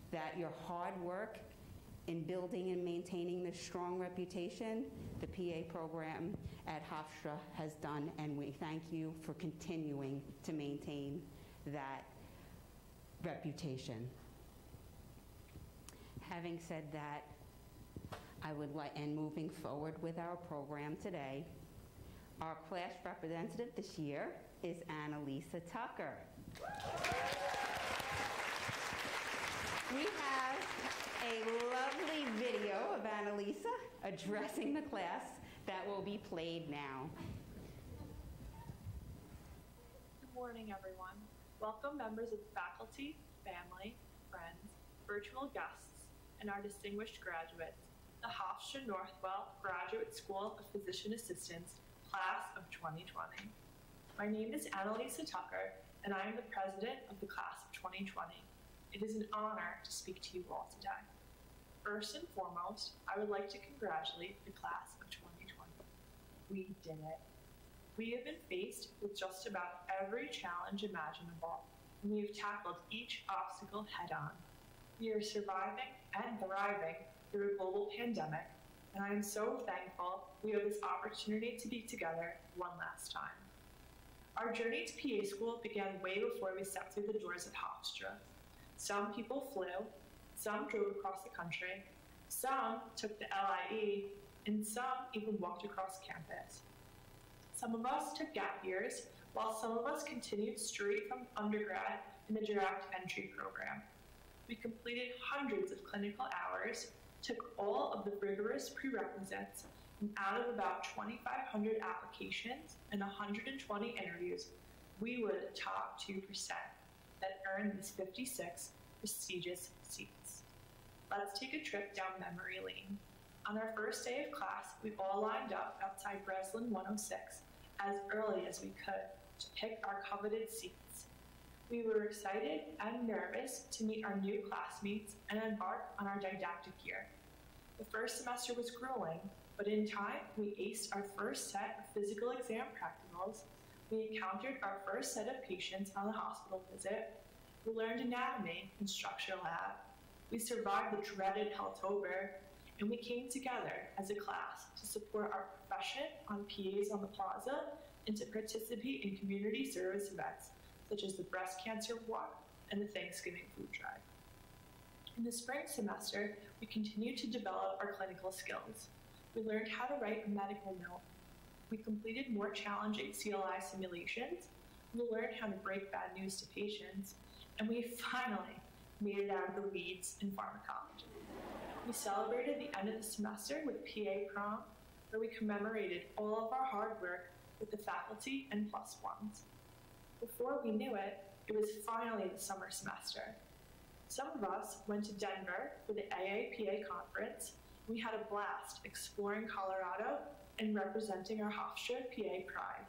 that your hard work in building and maintaining this strong reputation, the PA program at Hofstra has done, and we thank you for continuing to maintain that reputation. Having said that, I would like, and moving forward with our program today, our class representative this year is Annalisa Tucker. We have a lovely video of Annalisa addressing the class that will be played now. Good morning, everyone. Welcome members of the faculty, family, friends, virtual guests, and our distinguished graduates, the Hofstra Northwell Graduate School of Physician Assistants, Class of 2020. My name is Annalisa Tucker, and I am the president of the Class of 2020. It is an honor to speak to you all today. First and foremost, I would like to congratulate the Class of 2020. We did it. We have been faced with just about every challenge imaginable, and we have tackled each obstacle head-on. We are surviving and thriving through a global pandemic, and I am so thankful we have this opportunity to be together one last time. Our journey to PA school began way before we stepped through the doors at Hofstra. Some people flew, some drove across the country, some took the LIE, and some even walked across campus. Some of us took gap years, while some of us continued straight from undergrad in the direct entry program. We completed hundreds of clinical hours, took all of the rigorous prerequisites, and out of about 2,500 applications and 120 interviews, we were the top 2% that earned these 56 prestigious seats. Let's take a trip down memory lane. On our first day of class, we all lined up outside Breslin 106 as early as we could to pick our coveted seats. We were excited and nervous to meet our new classmates and embark on our didactic year. The first semester was grueling, but in time, we aced our first set of physical exam practicals. We encountered our first set of patients on the hospital visit. We learned anatomy in structure lab. We survived the dreaded Healthtober, and we came together as a class to support our profession on PAs on the plaza and to participate in community service events, such as the breast cancer walk and the Thanksgiving food drive. In the spring semester, we continued to develop our clinical skills. We learned how to write a medical note. We completed more challenging CLI simulations. We learned how to break bad news to patients. And we finally made it out of the weeds in pharmacology. We celebrated the end of the semester with PA prom, where we commemorated all of our hard work with the faculty and plus ones. Before we knew it, it was finally the summer semester. Some of us went to Denver for the AAPA conference. We had a blast exploring Colorado and representing our Hofstra PA pride.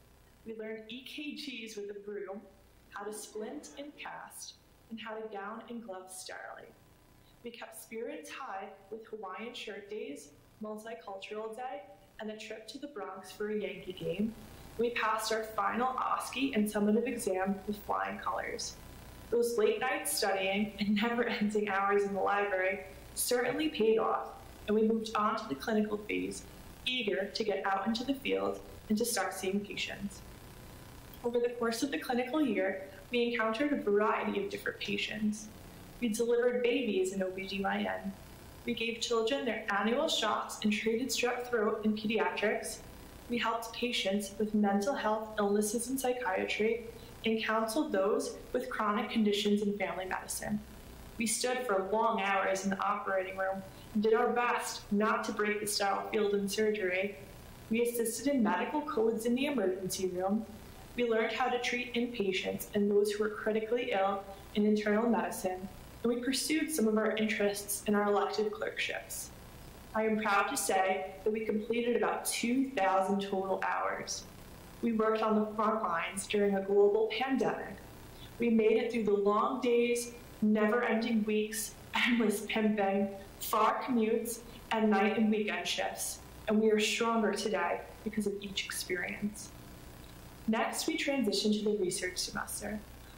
We learned EKGs with a broom, how to splint and cast, and how to gown and glove sterilely. We kept spirits high with Hawaiian shirt days, multicultural day, and a trip to the Bronx for a Yankee game. We passed our final OSCE and summative exam with flying colors. Those late nights studying and never-ending hours in the library certainly paid off, and we moved on to the clinical phase, eager to get out into the field and to start seeing patients. Over the course of the clinical year, we encountered a variety of different patients. We delivered babies in OBGYN. We gave children their annual shots and treated strep throat in pediatrics. We helped patients with mental health illnesses in psychiatry and counseled those with chronic conditions in family medicine. We stood for long hours in the operating room and did our best not to break the sterile field in surgery. We assisted in medical codes in the emergency room. We learned how to treat inpatients and those who were critically ill in internal medicine, and we pursued some of our interests in our elective clerkships. I am proud to say that we completed about 2,000 total hours. We worked on the front lines during a global pandemic. We made it through the long days, never-ending weeks, endless pimping, far commutes, and night and weekend shifts, and we are stronger today because of each experience. Next, we transitioned to the research semester.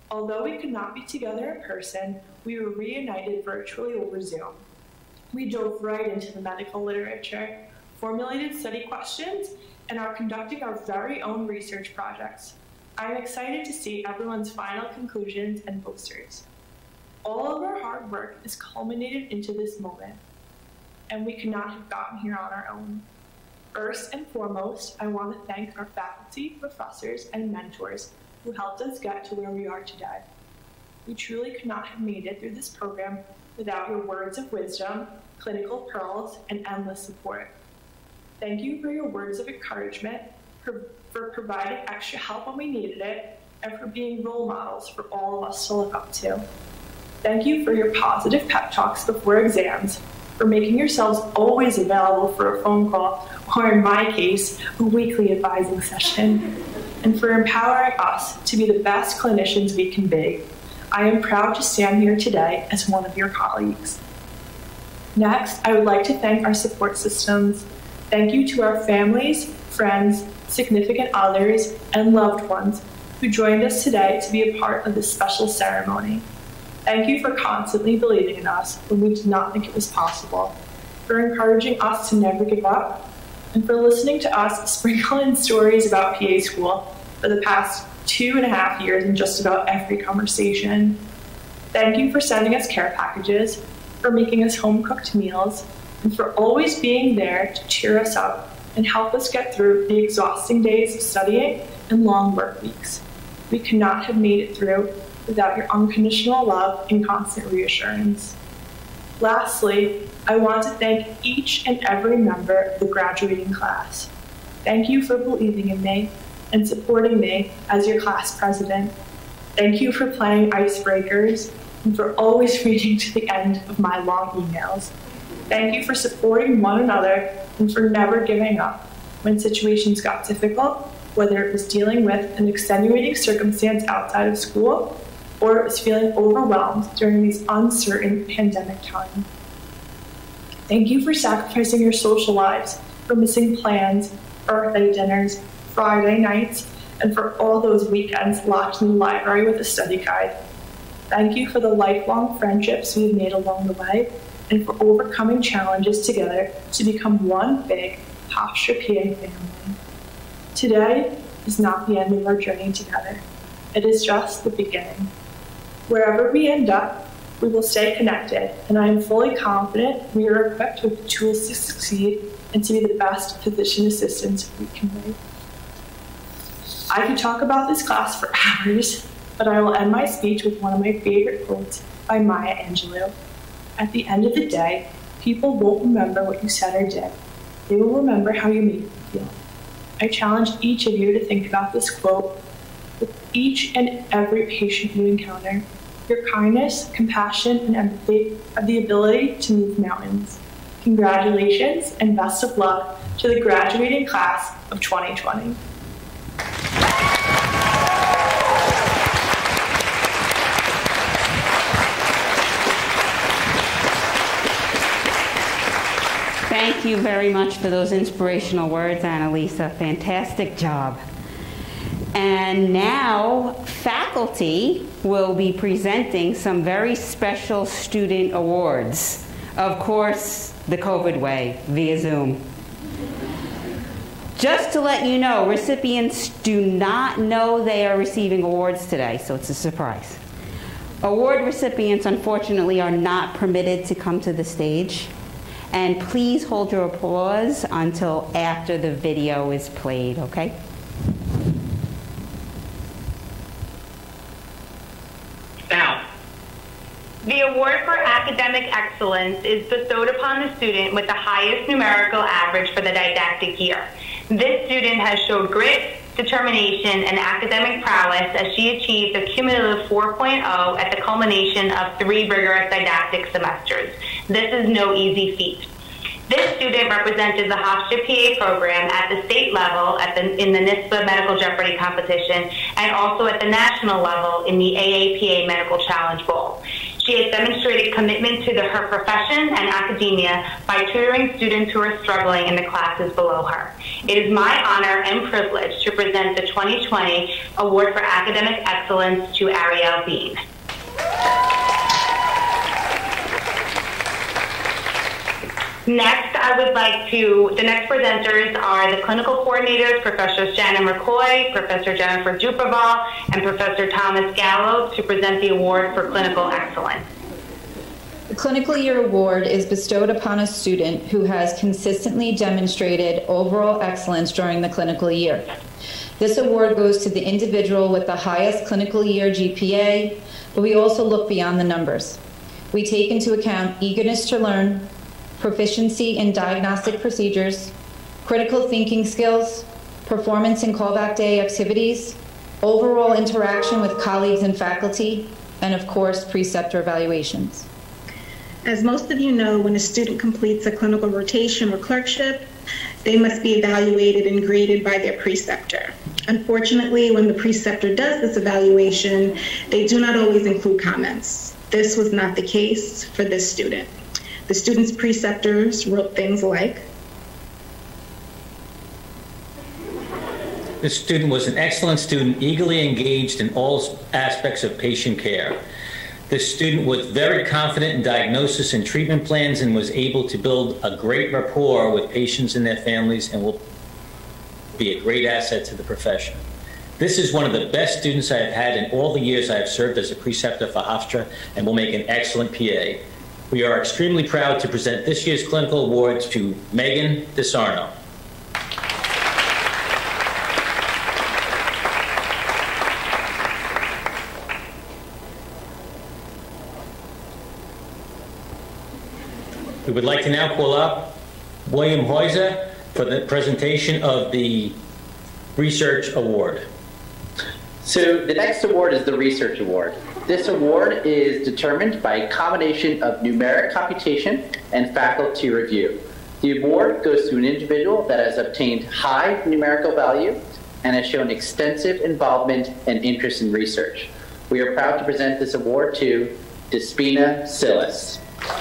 Although we could not be together in person, we were reunited virtually over Zoom. We dove right into the medical literature, formulated study questions, and are conducting our very own research projects. I'm excited to see everyone's final conclusions and posters. All of our hard work is culminated into this moment, and we could not have gotten here on our own. First and foremost, I want to thank our faculty, professors, and mentors who helped us get to where we are today. We truly could not have made it through this program without your words of wisdom, clinical pearls, and endless support. Thank you for your words of encouragement, for providing extra help when we needed it, and for being role models for all of us to look up to. Thank you for your positive pep talks before exams, for making yourselves always available for a phone call, or in my case, a weekly advising session, and for empowering us to be the best clinicians we can be. I am proud to stand here today as one of your colleagues. Next, I would like to thank our support systems. Thank you to our families, friends, significant others, and loved ones who joined us today to be a part of this special ceremony. Thank you for constantly believing in us when we did not think it was possible, for encouraging us to never give up, and for listening to us sprinkle in stories about PA school for the past 2.5 years in just about every conversation. Thank you for sending us care packages, for making us home-cooked meals, and for always being there to cheer us up and help us get through the exhausting days of studying and long work weeks. We could not have made it through without your unconditional love and constant reassurance. Lastly, I want to thank each and every member of the graduating class. Thank you for believing in me and supporting me as your class president. Thank you for playing icebreakers and for always reading to the end of my long emails. Thank you for supporting one another and for never giving up when situations got difficult, whether it was dealing with an extenuating circumstance outside of school or it was feeling overwhelmed during these uncertain pandemic times. Thank you for sacrificing your social lives, for missing plans, birthday dinners, Friday nights, and for all those weekends locked in the library with a study guide. Thank you for the lifelong friendships we've made along the way and for overcoming challenges together to become one big Hofstra PA family. Today is not the end of our journey together. It is just the beginning. Wherever we end up, we will stay connected, and I am fully confident we are equipped with the tools to succeed and to be the best physician assistants we can be. I could talk about this class for hours, but I will end my speech with one of my favorite quotes by Maya Angelou. At the end of the day, people won't remember what you said or did. They will remember how you made them feel. I challenge each of you to think about this quote with each and every patient you encounter. Your kindness, compassion, and empathy have the ability to move mountains. Congratulations and best of luck to the graduating class of 2020. Thank you very much for those inspirational words, Annalisa. Fantastic job. And now, faculty will be presenting some very special student awards. Of course, the COVID way, via Zoom. Just to let you know, recipients do not know they are receiving awards today, so it's a surprise. Award recipients, unfortunately, are not permitted to come to the stage. And please hold your applause until after the video is played, okay? Now, the award for academic excellence is bestowed upon the student with the highest numerical average for the didactic year. This student has showed grit, determination, and academic prowess as she achieved a cumulative 4.0 at the culmination of 3 rigorous didactic semesters. This is no easy feat. This student represented the Hofstra PA program at the state level in the NISPA Medical Jeopardy competition and also at the national level in the AAPA Medical Challenge Bowl. She has demonstrated commitment to her profession and academia by tutoring students who are struggling in the classes below her. It is my honor and privilege to present the 2020 Award for Academic Excellence to Ariel Bean. Next, the next presenters are the clinical coordinators, Professor Shannon McCoy, Professor Jennifer Duperval, and Professor Thomas Gallo to present the award for clinical excellence. The Clinical Year Award is bestowed upon a student who has consistently demonstrated overall excellence during the clinical year. This award goes to the individual with the highest clinical year GPA, but we also look beyond the numbers. We take into account eagerness to learn, proficiency in diagnostic procedures, critical thinking skills, performance in callback day activities, overall interaction with colleagues and faculty, and of course, preceptor evaluations. As most of you know, when a student completes a clinical rotation or clerkship, they must be evaluated and graded by their preceptor. Unfortunately, when the preceptor does this evaluation, they do not always include comments. This was not the case for this student. The student's preceptors wrote things like, This student was an excellent student, eagerly engaged in all aspects of patient care. This student was very confident in diagnosis and treatment plans and was able to build a great rapport with patients and their families and will be a great asset to the profession. This is one of the best students I have had in all the years I have served as a preceptor for Hofstra and will make an excellent PA. We are extremely proud to present this year's clinical award to Megan DeSarno. We would like to now call up William Heuser for the presentation of the Research Award. So the next award is the Research Award. This award is determined by a combination of numeric computation and faculty review. The award goes to an individual that has obtained high numerical value and has shown extensive involvement and interest in research. We are proud to present this award to Despina Silas.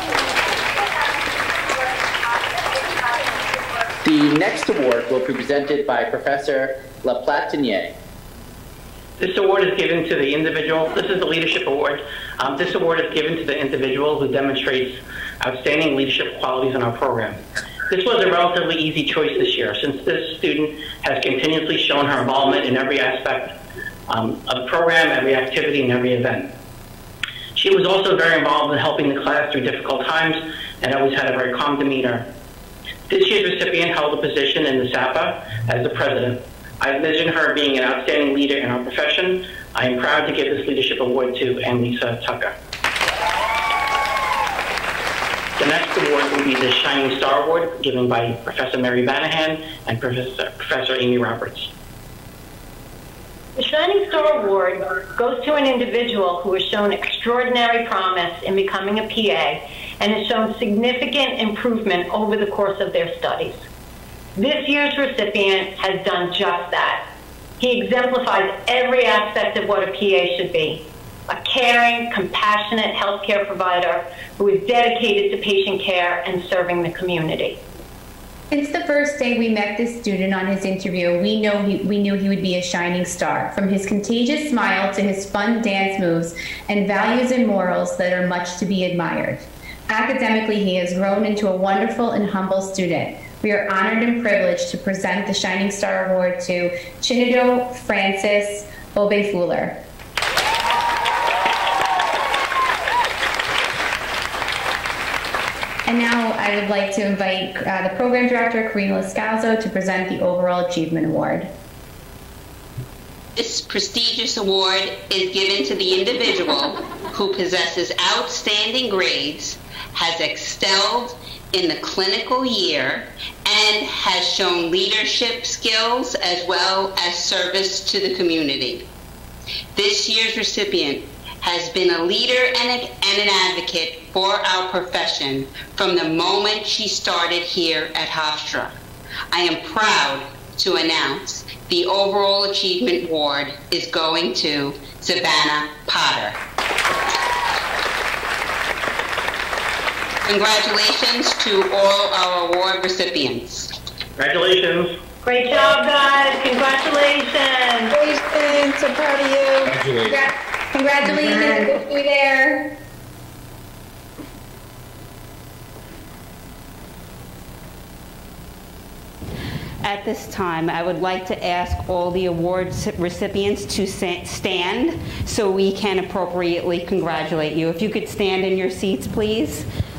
The next award will be presented by Professor Laplatinier. This award is given to the individual. This is the Leadership Award. This award is given to the individual who demonstrates outstanding leadership qualities in our program. This was a relatively easy choice this year, since this student has continuously shown her involvement in every aspect of the program, every activity, and every event. She was also very involved in helping the class through difficult times and always had a very calm demeanor. This year's recipient held a position in the SAPA as the president. I envision her being an outstanding leader in our profession. I am proud to give this leadership award to Annalisa Tucker. The next award will be the Shining Star Award, given by Professor Mary Vanahan and Professor Amy Roberts. The Shining Star Award goes to an individual who has shown extraordinary promise in becoming a PA and has shown significant improvement over the course of their studies. This year's recipient has done just that. He exemplifies every aspect of what a PA should be: a caring, compassionate healthcare provider who is dedicated to patient care and serving the community. Since the first day we met this student on his interview, we knew he would be a shining star. From his contagious smile to his fun dance moves and values and morals that are much to be admired. Academically, he has grown into a wonderful and humble student. We are honored and privileged to present the Shining Star Award to Chinido Francis Obefuller. And now I would like to invite the Program Director, Karina Lascalzo, to present the Overall Achievement Award. This prestigious award is given to the individual who possesses outstanding grades, has excelled in the clinical year, and has shown leadership skills as well as service to the community. This year's recipient has been a leader and an advocate for our profession from the moment she started here at Hofstra. I am proud to announce the Overall Achievement Award is going to Savannah Potter. Congratulations to all our award recipients. Congratulations. Great job, guys. Congratulations. Congratulations. So proud of you. Congratulations. Congratulations. Go through there. At this time, I would like to ask all the awards recipients to stand so we can appropriately congratulate you. If you could stand in your seats, please.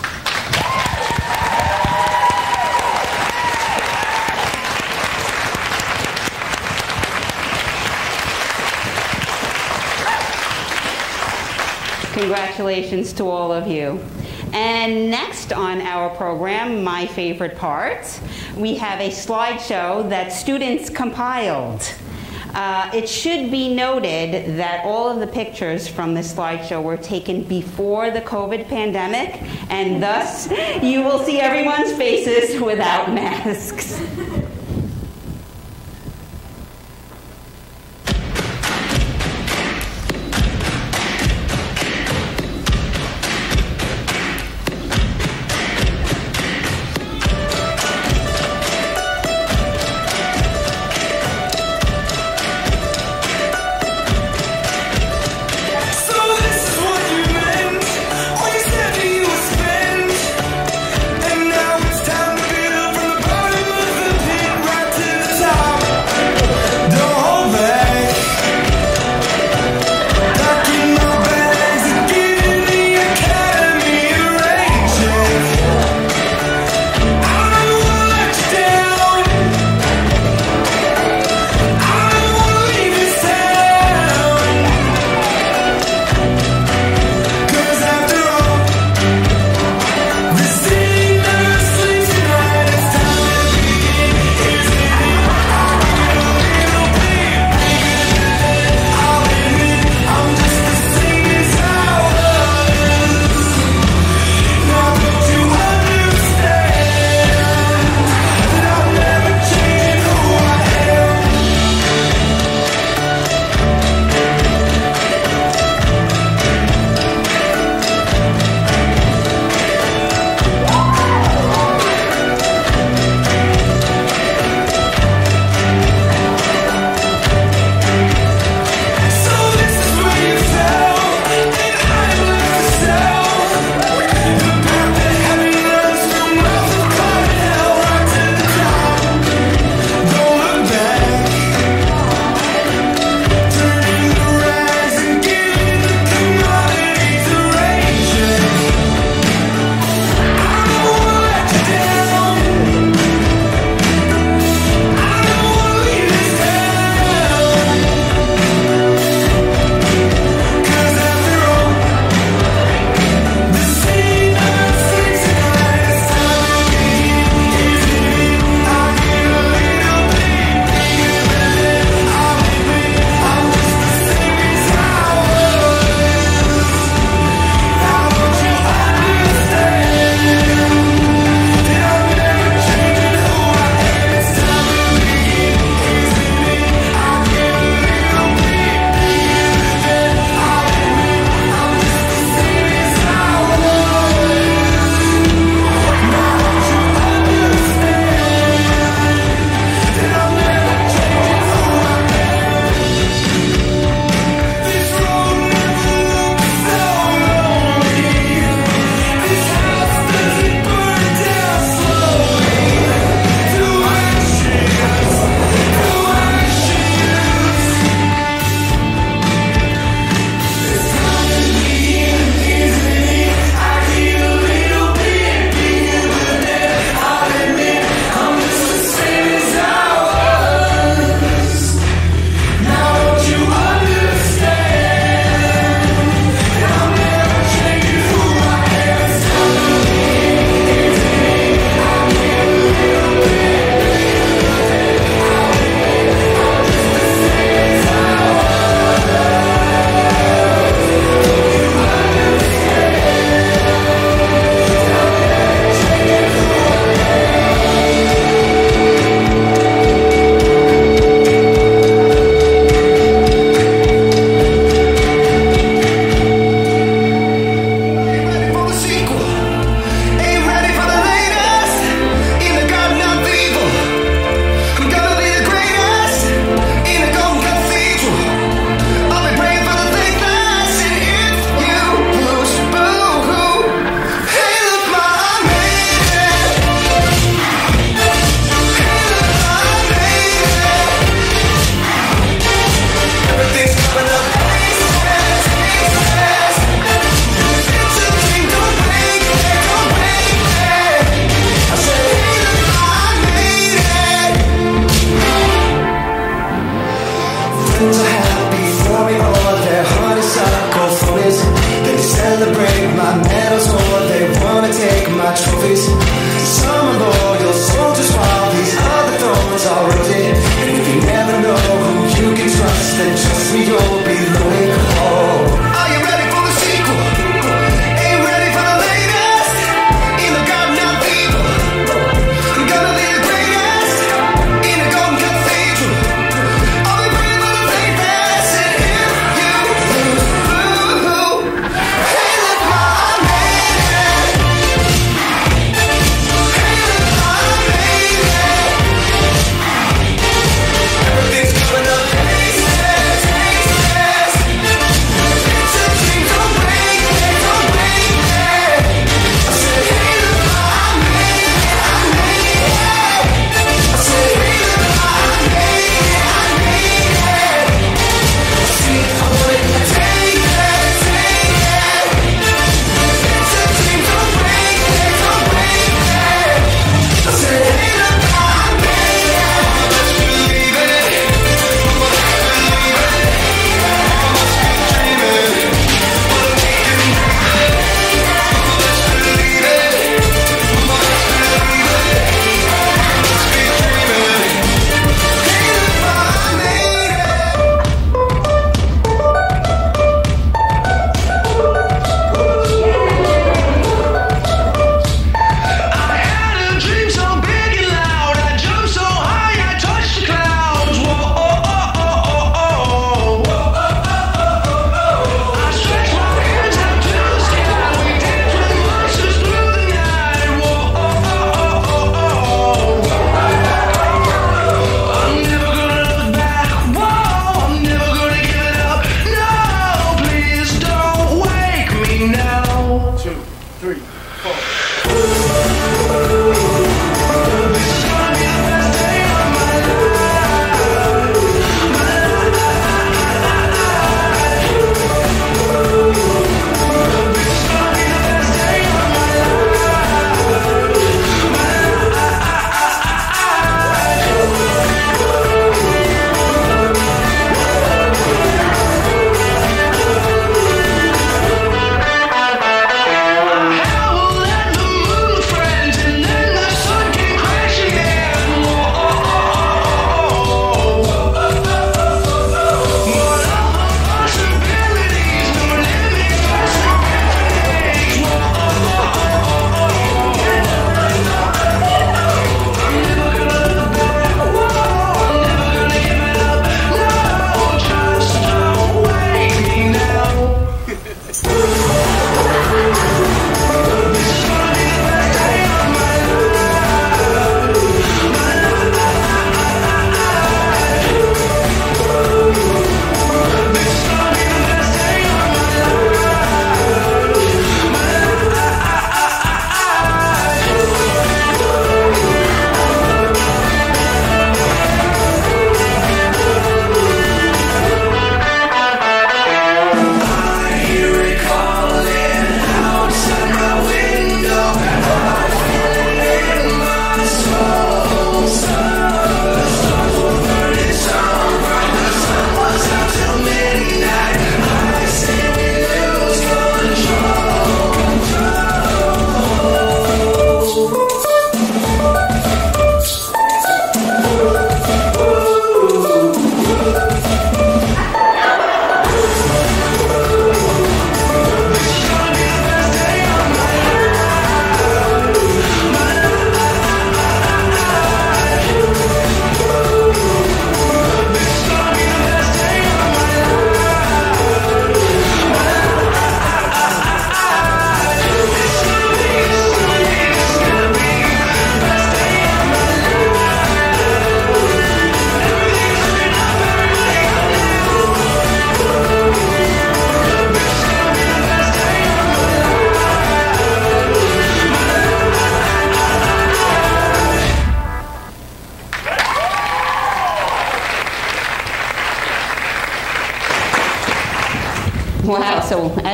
Congratulations to all of you. And next on our program, my favorite part, we have a slideshow that students compiled. It should be noted that all of the pictures from this slideshow were taken before the COVID pandemic, and thus you will see everyone's faces without masks. And now it's time to build from the bottom of the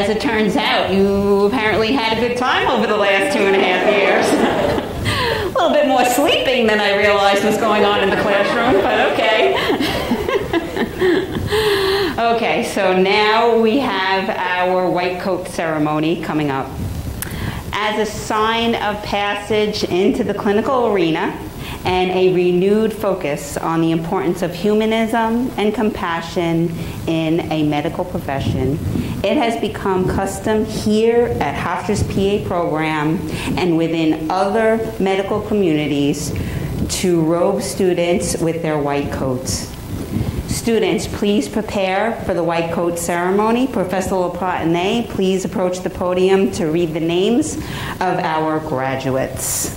as it turns out, you apparently had a good time over the last 2.5 years. A little bit more sleeping than I realized was going on in the classroom, but okay. Okay, so now we have our white coat ceremony coming up. As a sign of passage into the clinical arena and a renewed focus on the importance of humanism and compassion in a medical profession, it has become custom here at Hofstra's PA program and within other medical communities to robe students with their white coats. Students, please prepare for the white coat ceremony. Professor LaPlatine, please approach the podium to read the names of our graduates.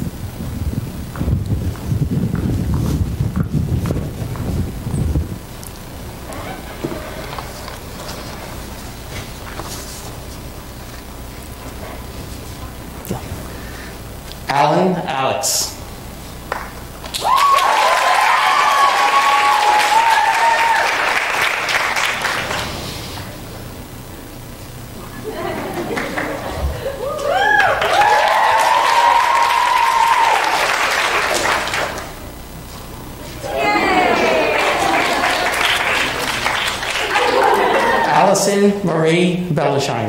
Alan Alex. Allison Marie Belleschein.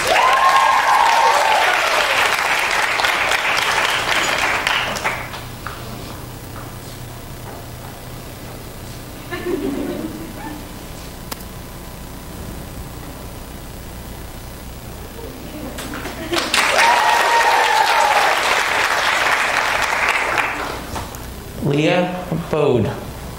Leah Bode.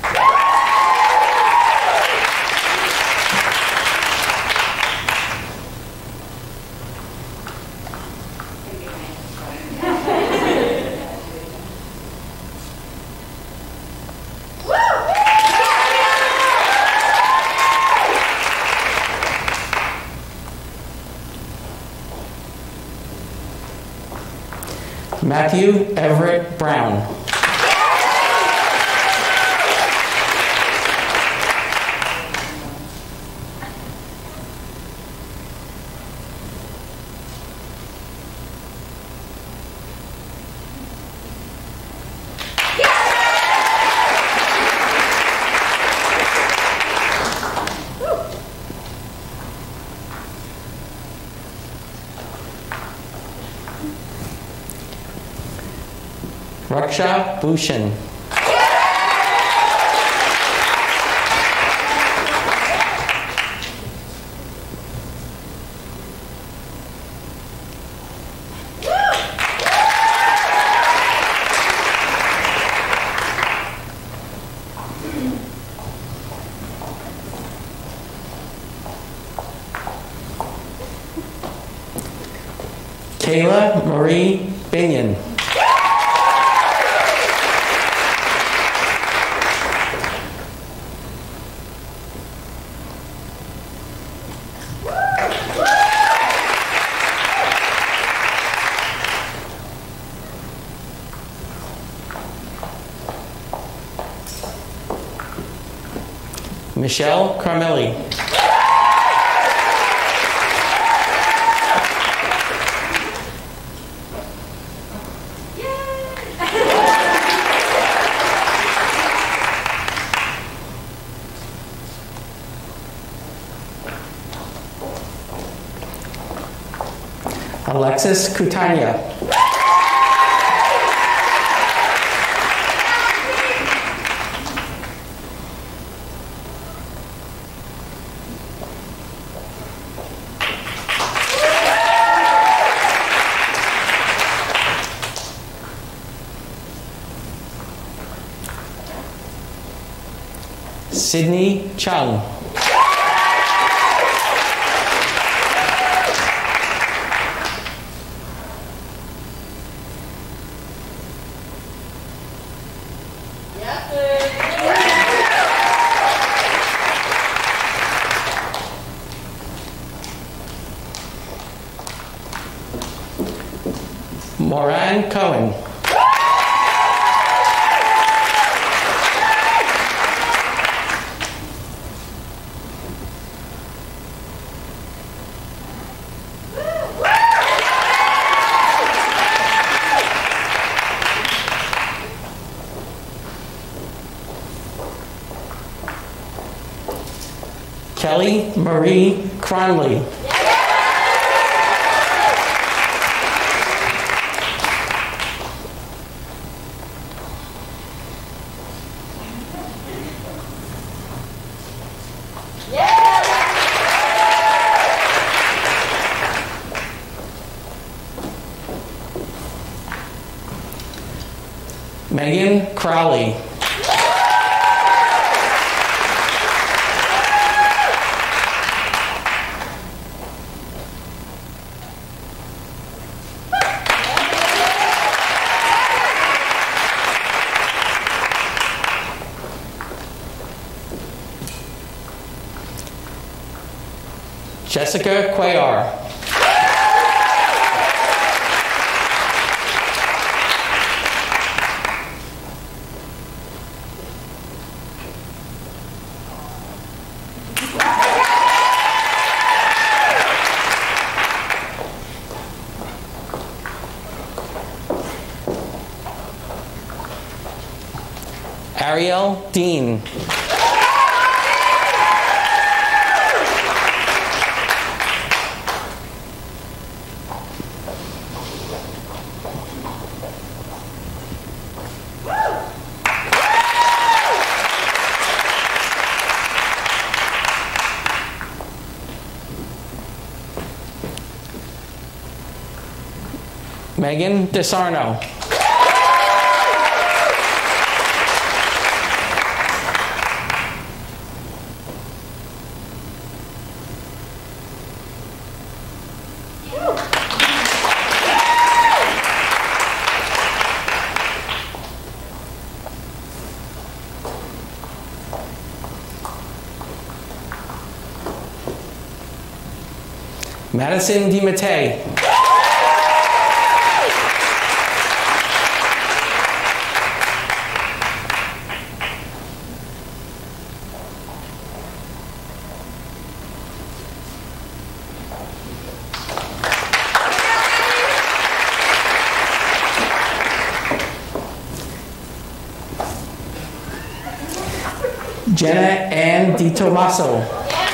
Matthew Everett Brown. Raksha Bhushan. Kayla Marie Binion. Michelle Carmelli. Alexis Kutania. Sydney Chung. Moran Cohen. Kelly Marie Cronley. Megan Crowley. Jessica Cuellar. Ariel Dean. Megan DeSarno. Madison DiMattei. Jenna Ann Di Tommaso.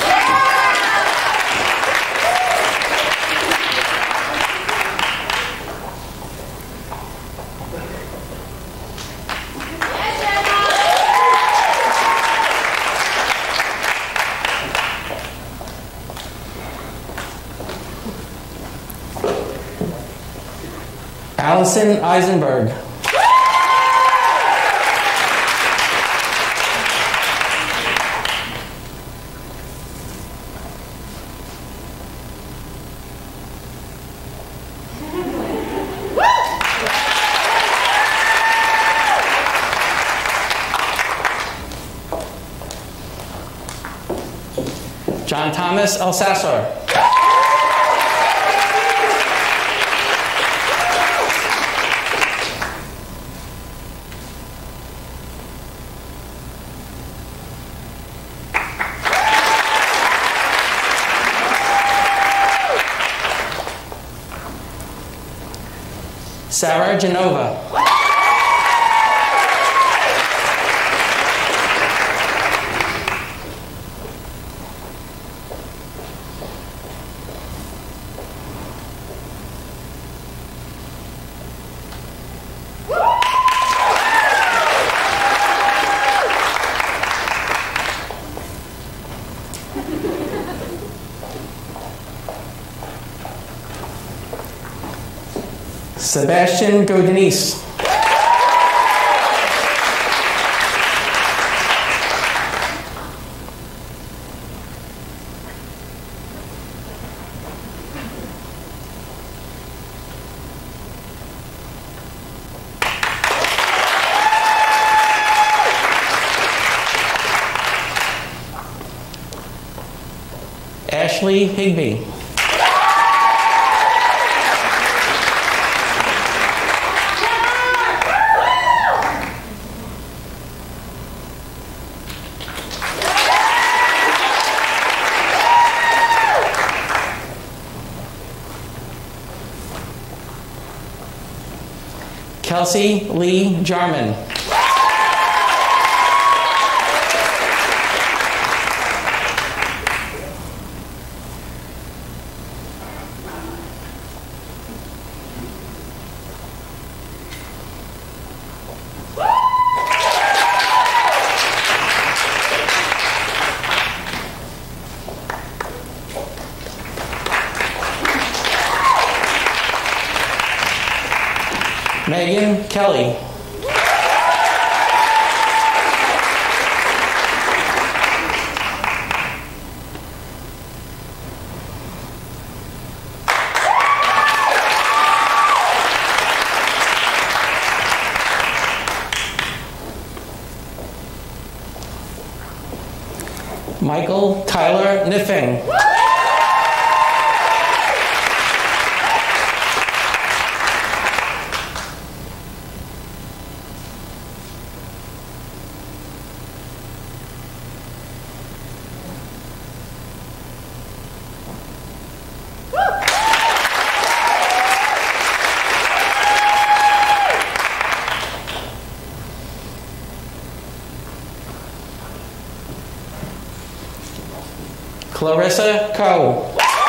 Allison Eisenberg. John Thomas Alsasser. Sarah Genova. Sebastian Godinese. Ashley Higby. Kelsey Lee Jarman. Megan Kelly. Michael Tyler Niffing. Clarissa Coe.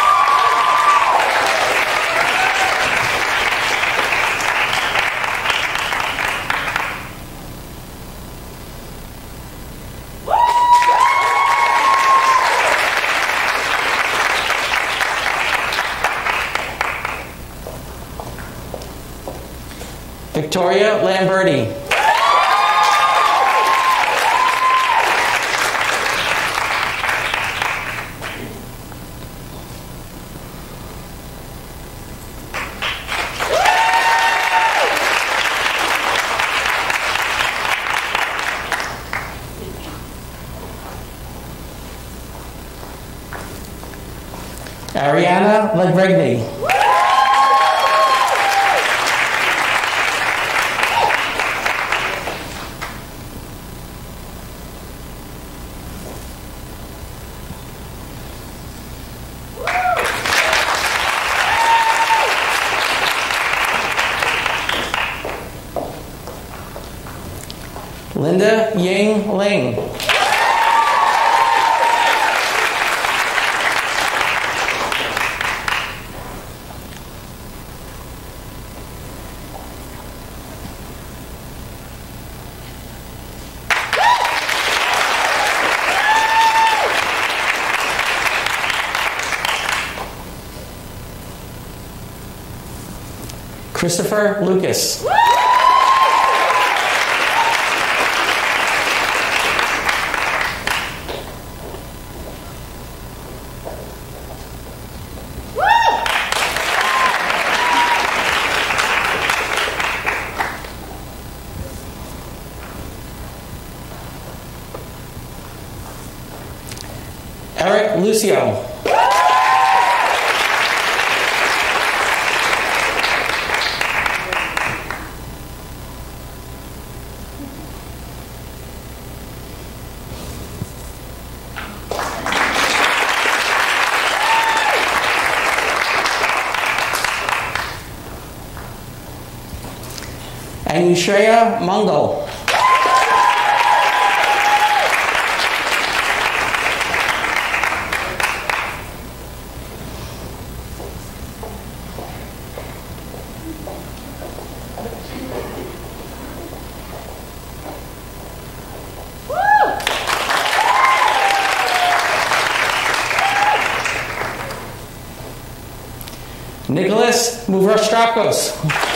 Victoria Lamberti. Ariana Legregni. Linda Ying Ling. Christopher Lucas. Eric Lucio. And Shreya Mongol. Nicholas Muvrostrakos.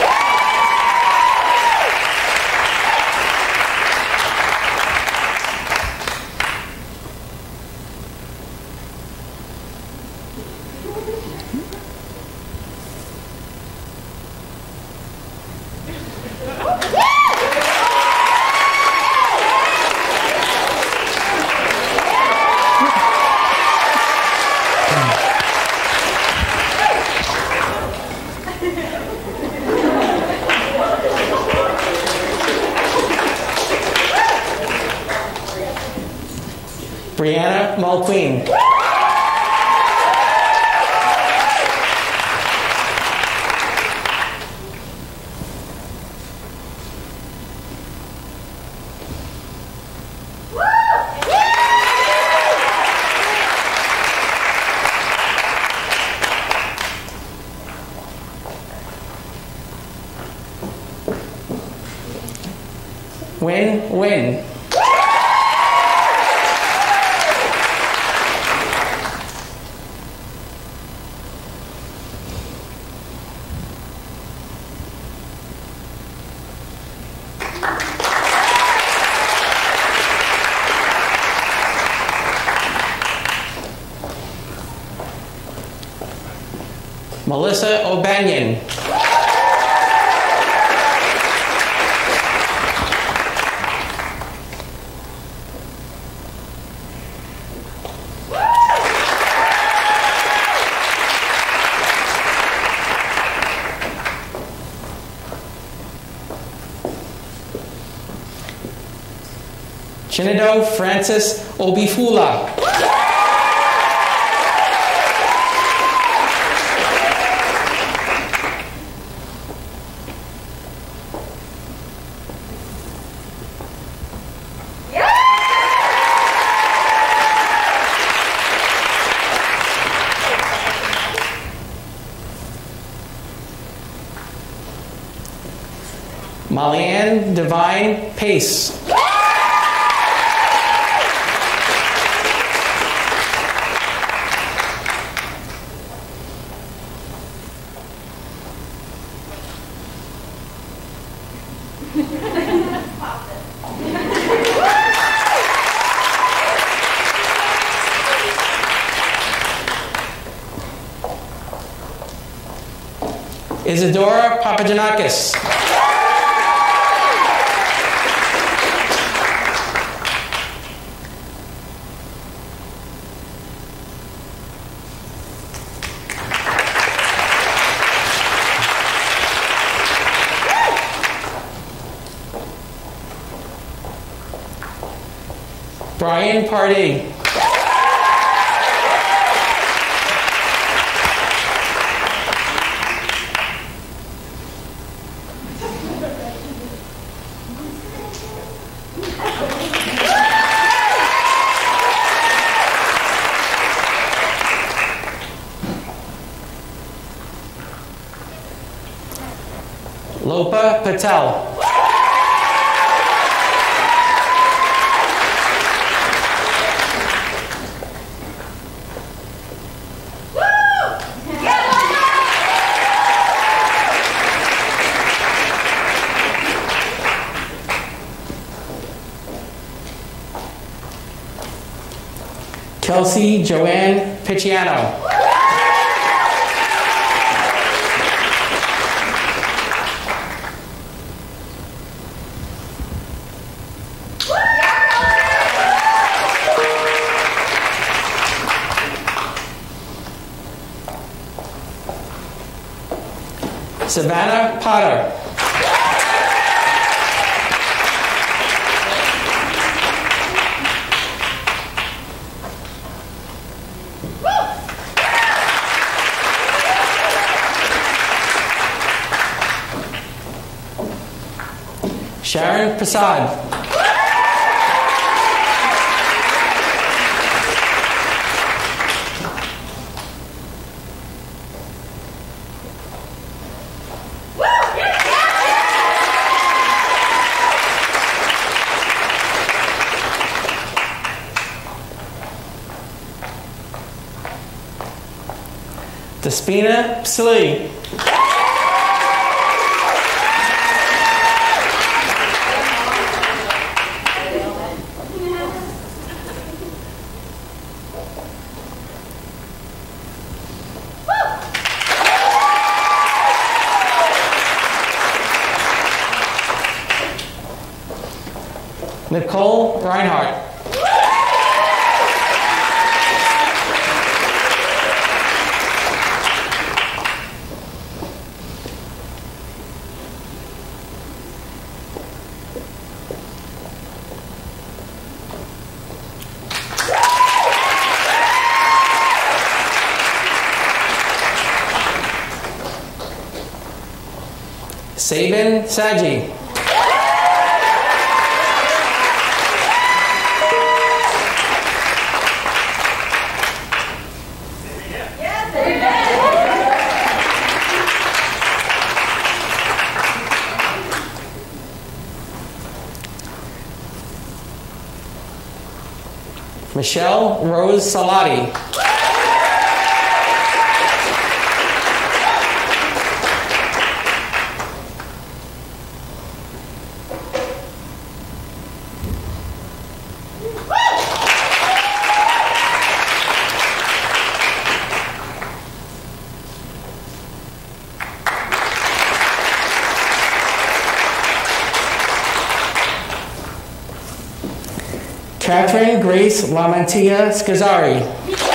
Brianna Mulqueen. Win. Melissa O'Banion. Chinedo Francis Obifula. Malianne Divine Pace. Isadora Papagiannakis. Brian Pardee. Lopa Patel. Kelsey Joanne Picciano. Savannah Potter. Sharon Prasad. Despina Psili. Nicole Reinhardt. Sabin Saji. Michelle Rose Salati. Catherine Grace Lamantia Scazzari.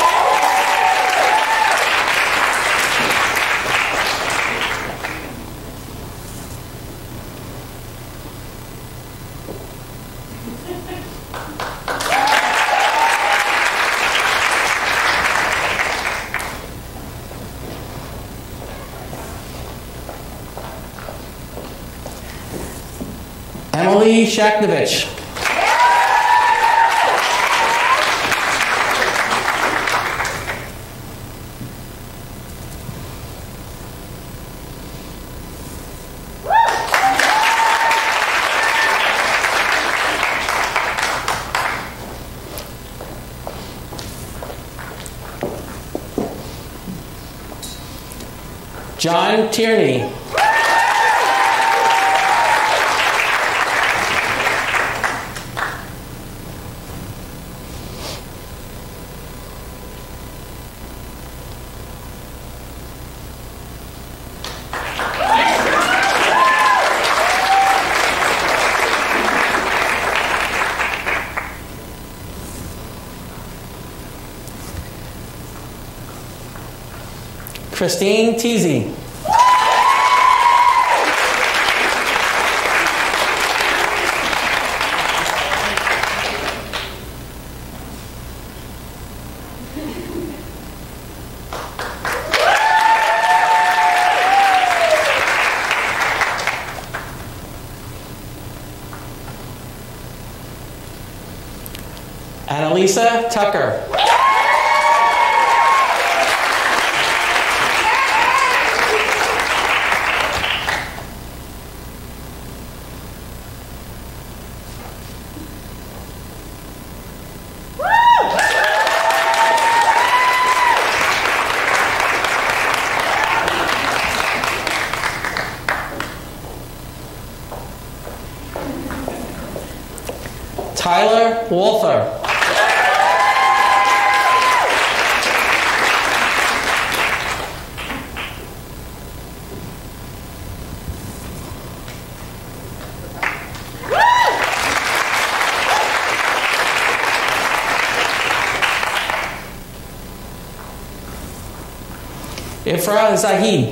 Emily Shaknovich. John Tierney. Christine Teasy. Annalisa Tucker. Tyler Walther. Ifra Zahid.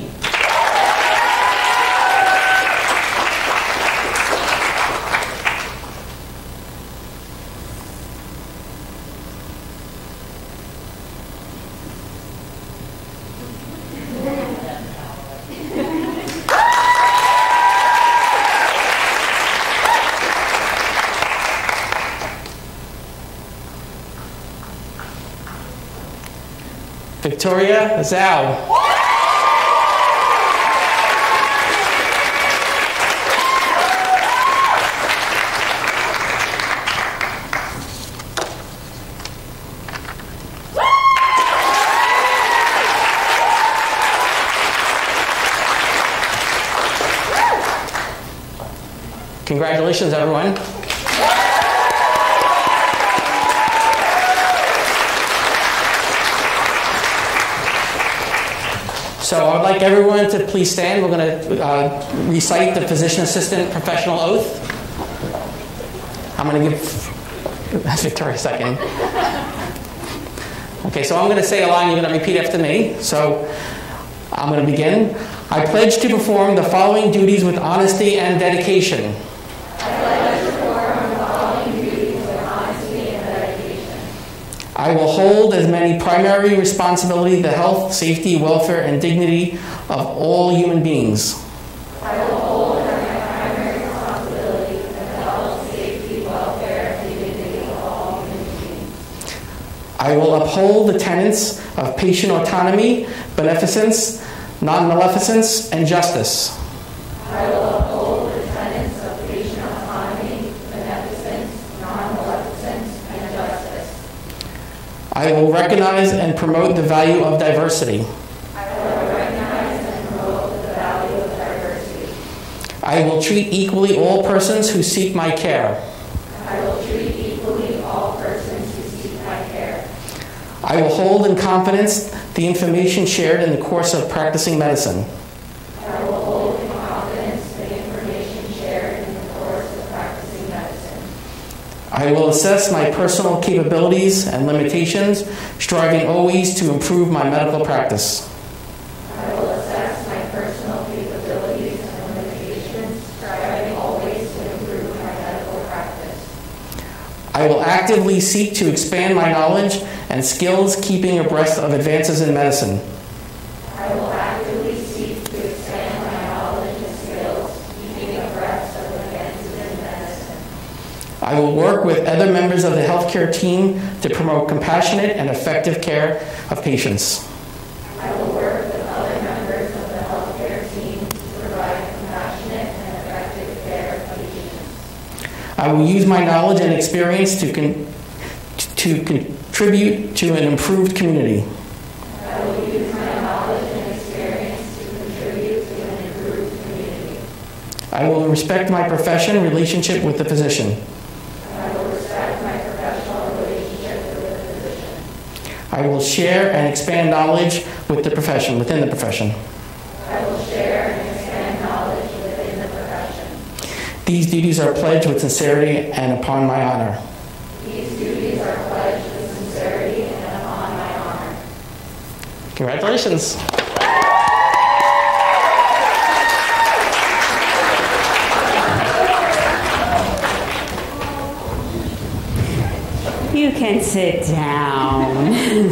Victoria Zhao. Congratulations, everyone. So I'd like everyone to please stand. We're going to recite the physician assistant professional oath. I'm going to give Victoria a second. Okay, so I'm going to say a line. You're going to repeat after me. So I'm going to begin. I pledge to perform the following duties with honesty and dedication. I will hold as many primary responsibility the health, safety, welfare, and dignity of all human beings. I will hold as my primary responsibility the health, safety, welfare, and dignity of all human beings. I will uphold the tenets of patient autonomy, beneficence, non-maleficence, and justice. I will uphold the tenets of patient autonomy, beneficence, non-maleficence, and justice. I will recognize and promote the value of diversity. I will recognize and promote the value of diversity. I will treat equally all persons who seek my care. I will treat equally all persons who seek my care. I will hold in confidence the information shared in the course of practicing medicine. I will hold in confidence the information shared in the course of practicing medicine. I will assess my personal capabilities and limitations, striving always to improve my medical practice. I will assess my personal capabilities and limitations, striving always to improve my medical practice. I will actively seek to expand my knowledge and skills, keeping abreast of advances in medicine. I will actively seek to expand my knowledge and skills, keeping abreast of advances in medicine. I will work with other members of the healthcare team to promote compassionate and effective care of patients. I will work with other members of the healthcare team to provide compassionate and effective care of patients. I will use my knowledge and experience to contribute to an improved community. I will use my knowledge and experience to contribute to an improved community. I will respect my profession relationship with the physician. I will respect my professional relationship with the physician. I will share and expand knowledge with the profession, within the profession. I will share and expand knowledge within the profession. These duties are pledged with sincerity and upon my honor. These duties are pledged with sincerity and upon my honor. Congratulations. You can sit down.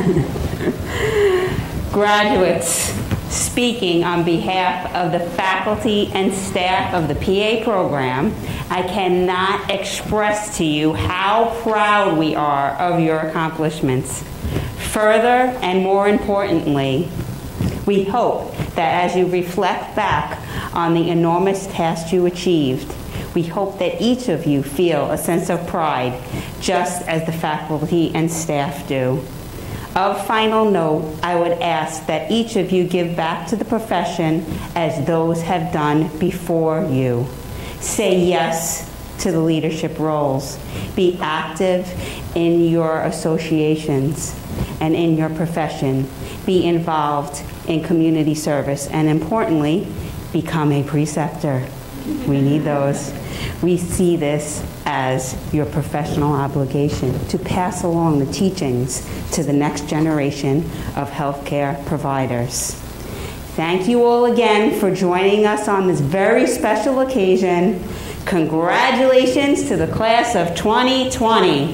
Graduates, speaking on behalf of the faculty and staff of the PA program, I cannot express to you how proud we are of your accomplishments. Further and more importantly, we hope that as you reflect back on the enormous task you achieved, we hope that each of you feel a sense of pride, just as the faculty and staff do. Of final note, I would ask that each of you give back to the profession as those have done before you. Say yes to the leadership roles. Be active in your associations and in your profession. Be involved in community service, and importantly, become a preceptor. We need those. We see this as your professional obligation to pass along the teachings to the next generation of healthcare providers. Thank you all again for joining us on this very special occasion. Congratulations to the class of 2020.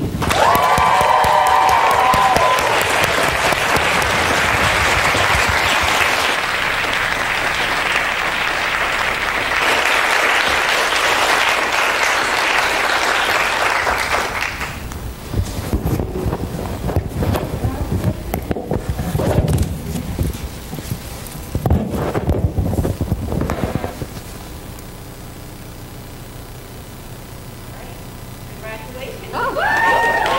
Congratulations.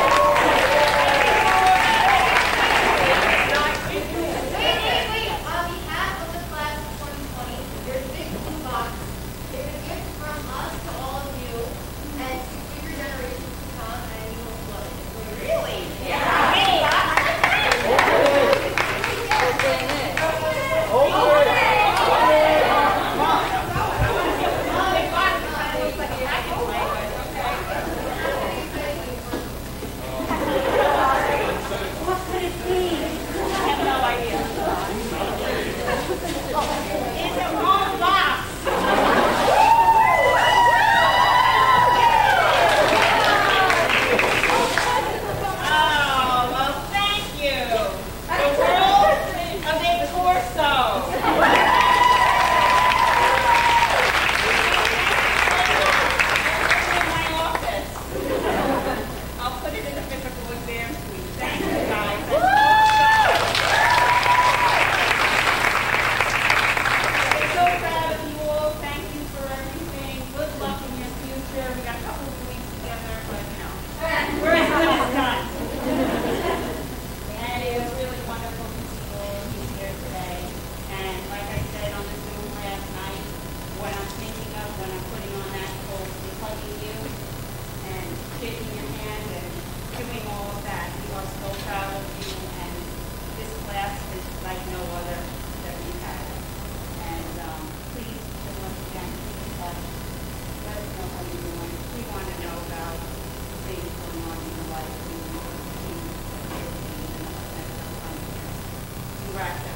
correct